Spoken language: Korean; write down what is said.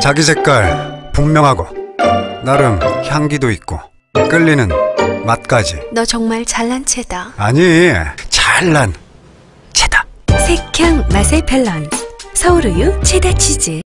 자기 색깔 분명하고 나름 향기도 있고 끌리는 맛까지. 너 정말 잘난 체다. 아니, 잘난 체다. 색향 맛의 밸런스 서울우유 체다치즈.